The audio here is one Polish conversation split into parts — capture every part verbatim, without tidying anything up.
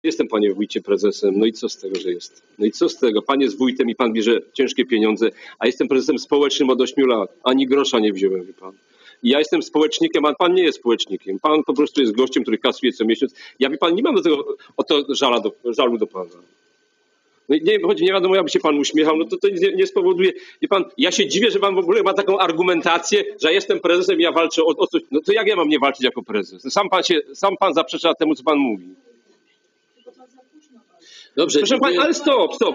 Jestem, panie wójcie, prezesem. No i co z tego, że jest? No i co z tego? Pan jest wójtem i pan bierze ciężkie pieniądze, a jestem prezesem społecznym od ośmiu lat. Ani grosza nie wziąłem, wie pan. I ja jestem społecznikiem, a pan nie jest społecznikiem. Pan po prostu jest gościem, który kasuje co miesiąc. Ja, wie pan, nie mam do tego, o to żala do, żalu do pana. No i nie, choć nie wiadomo, jakby się pan uśmiechał, no to to nie, nie spowoduje. Wie pan, ja się dziwię, że pan w ogóle ma taką argumentację, że jestem prezesem i ja walczę o, o coś. No to jak ja mam nie walczyć jako prezes? Sam pan się, sam pan zaprzecza temu, co pan mówi. Dobrze, proszę pani, ale stop, stop.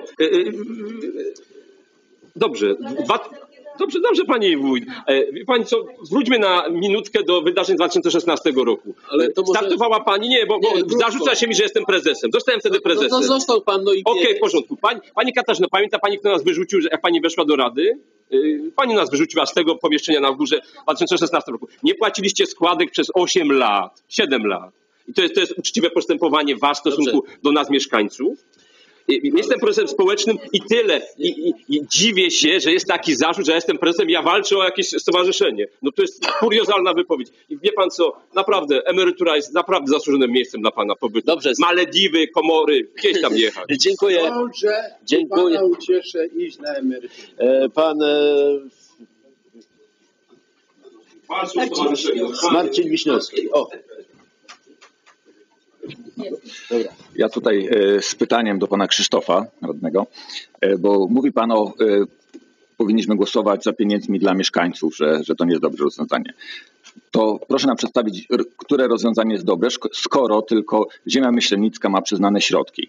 Dobrze, dwa, dobrze, dobrze, panie wójt. Wie pani co, wróćmy na minutkę do wydarzeń dwa tysiące szesnastego roku. Ale to może... Startowała pani, nie, bo, bo nie, zarzuca się mi, że jestem prezesem. Zostałem wtedy prezesem. No, no został pan, no i... Okej, okay, w porządku. Pani, pani Katarzyna, pamięta pani, kto nas wyrzucił, że jak pani weszła do Rady? Pani nas wyrzuciła z tego pomieszczenia na górze w dwa tysiące szesnastym roku. Nie płaciliście składek przez osiem lat, siedem lat. I to jest, to jest uczciwe postępowanie was w stosunku Dobrze. do nas, mieszkańców. Jestem prezesem społecznym i tyle. I, i, I dziwię się, że jest taki zarzut, że ja jestem prezesem i ja walczę o jakieś stowarzyszenie. No to jest kuriozalna wypowiedź. I wie pan co, naprawdę emerytura jest naprawdę zasłużonym miejscem dla pana pobytu. Dobrze. Malediwy, Komory, gdzieś tam jechać. Dziękuję. Dobrze, Dziękuję. Pana ucieszę iść na emeryturę. E, pan... E... Marcin Wiśniowski. O. Dobra. Ja tutaj e, z pytaniem do pana Krzysztofa, radnego, e, bo mówi pan o, e, powinniśmy głosować za pieniędzmi dla mieszkańców, że, że to nie jest dobre rozwiązanie. To proszę nam przedstawić, które rozwiązanie jest dobre, skoro tylko Ziemia Myślenicka ma przyznane środki.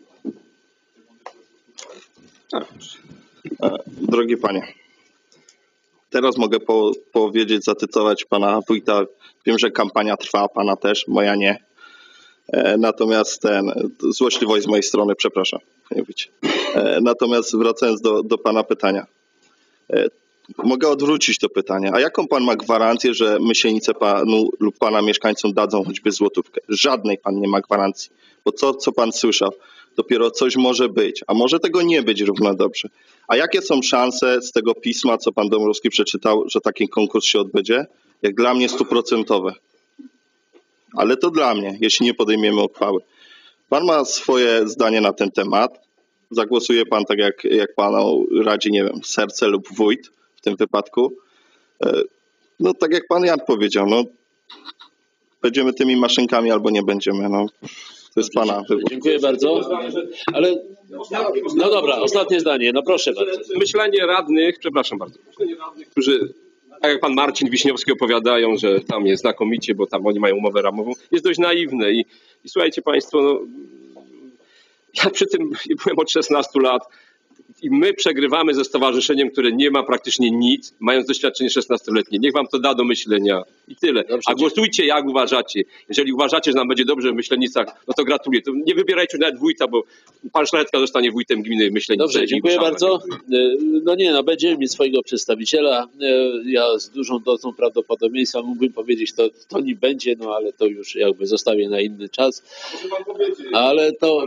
Drogi panie, teraz mogę po, powiedzieć, zatytułować pana wójta. Wiem, że kampania trwa, pana też, moja nie. Natomiast ten, złośliwość z mojej strony, przepraszam, nie wiecie. Natomiast wracając do, do pana pytania. Mogę odwrócić to pytanie. A jaką pan ma gwarancję, że Myślenice panu lub pana mieszkańcom dadzą choćby złotówkę? Żadnej pan nie ma gwarancji. Bo to, co pan słyszał, dopiero coś może być, a może tego nie być równo dobrze. A jakie są szanse z tego pisma, co pan Dąbrowski przeczytał, że taki konkurs się odbędzie? Jak dla mnie stuprocentowe. Ale to dla mnie, jeśli nie podejmiemy uchwały. Pan ma swoje zdanie na ten temat. Zagłosuje pan tak, jak, jak panu radzi, nie wiem, serce lub wójt w tym wypadku. No tak jak pan Jan powiedział, no będziemy tymi maszynkami albo nie będziemy. No, to jest pana wybór. Dziękuję bardzo. Ale no dobra, ostatnie zdanie, no proszę bardzo. Myślenie radnych, przepraszam bardzo, myślenie radnych, którzy tak jak pan Marcin Wiśniowski opowiadają, że tam jest znakomicie, bo tam oni mają umowę ramową, jest dość naiwne. I, i słuchajcie państwo, no, ja przy tym byłem od szesnastu lat i my przegrywamy ze stowarzyszeniem, które nie ma praktycznie nic, mając doświadczenie szesnastoletnie. Niech wam to da do myślenia i tyle. Dobrze, a głosujcie jak uważacie. Jeżeli uważacie, że nam będzie dobrze w Myślenicach, no to gratuluję. To nie wybierajcie nawet wójta, bo pan Szlachetka zostanie wójtem gminy Myślenice. Dobrze, dziękuję bardzo. No nie, no będziemy mieć swojego przedstawiciela. Ja z dużą dozą prawdopodobieństwa mógłbym powiedzieć, to, to nie będzie, no ale to już jakby zostawię na inny czas. Ale to...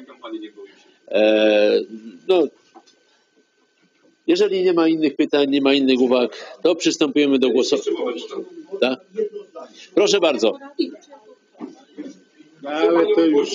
E, no, jeżeli nie ma innych pytań, nie ma innych uwag, to przystępujemy do głosowania. Tak? Proszę bardzo. Ale to już...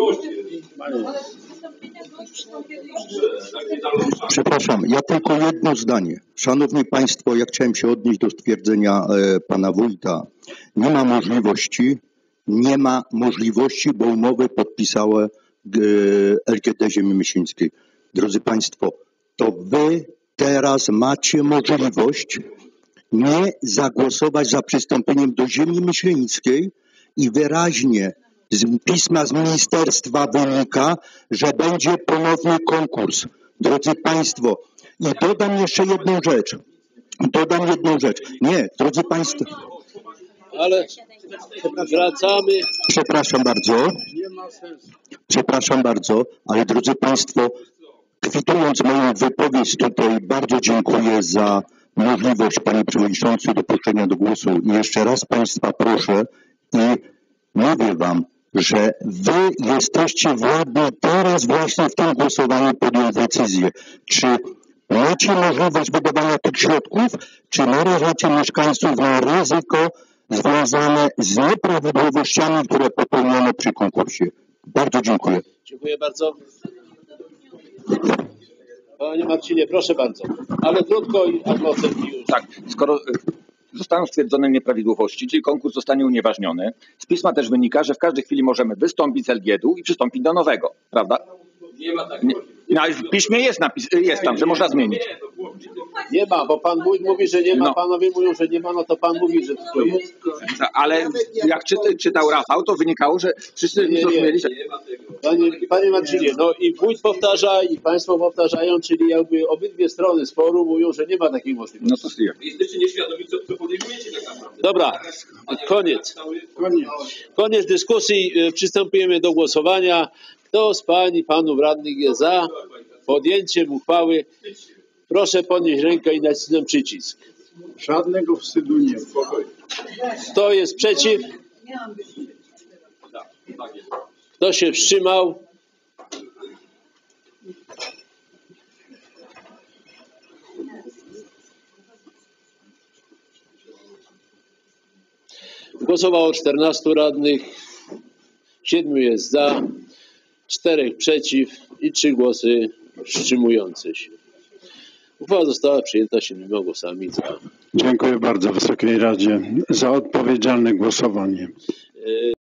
Przepraszam, ja tylko jedno zdanie. Szanowni Państwo, ja chciałem się odnieść do stwierdzenia e, pana wójta. Nie ma możliwości, nie ma możliwości, bo umowę podpisało e, L G D Ziemi Myślenickiej. Drodzy Państwo, to wy teraz macie możliwość nie zagłosować za przystąpieniem do Ziemi Myślenickiej i wyraźnie z pisma z ministerstwa wynika, że będzie ponowny konkurs. Drodzy Państwo, i dodam jeszcze jedną rzecz. Dodam jedną rzecz. Nie, drodzy Państwo. Ale wracamy. Przepraszam bardzo. Przepraszam bardzo, ale drodzy Państwo, kwitując moją wypowiedź tutaj, bardzo dziękuję za możliwość, panie przewodniczący, dopuszczenia do głosu. I jeszcze raz Państwa proszę i mówię Wam, że Wy jesteście władni teraz właśnie w tym głosowaniu podjąć decyzję, czy macie możliwość wydawania tych środków, czy narażacie mieszkańców na ryzyko związane z nieprawidłowościami, które popełniono przy konkursie. Bardzo dziękuję. Dziękuję bardzo. Panie Marcinie, proszę bardzo. Ale krótko i adwokat już. Tak, skoro y, zostaną stwierdzone nieprawidłowości, czyli konkurs zostanie unieważniony, z pisma też wynika, że w każdej chwili możemy wystąpić z L G I D-u i przystąpić do nowego, prawda? Nie ma tak. Nie, no, ale w piśmie jest napis, jest tam, że można zmienić. Nie ma, bo pan wójt mówi, że nie ma, No. panowie mówią, że nie ma, no to pan mówi, że to jest. Ale jak czyta, czytał Rafał, to wynikało, że wszyscy Nie, nie. zrozumieli, że... Panie, panie Marcinie, no i wójt powtarza i państwo powtarzają, czyli jakby obydwie strony sporu mówią, że nie ma takiej możliwości. No to stwierdzę. Jesteście nieświadomi, co, co podejmujecie tak naprawdę. Dobra, koniec. Koniec. Koniec dyskusji, y, przystępujemy do głosowania. Kto z pań i panów radnych jest za podjęciem uchwały? Proszę podnieść rękę i nacisnąć przycisk. Żadnego wstydu nie ma. Kto jest przeciw? Kto się wstrzymał? Głosowało czternastu radnych, siedmiu jest za, czterech przeciw i trzy głosy wstrzymujące się. Uchwała została przyjęta siedmioma głosami za. Dziękuję bardzo Wysokiej Radzie za odpowiedzialne głosowanie.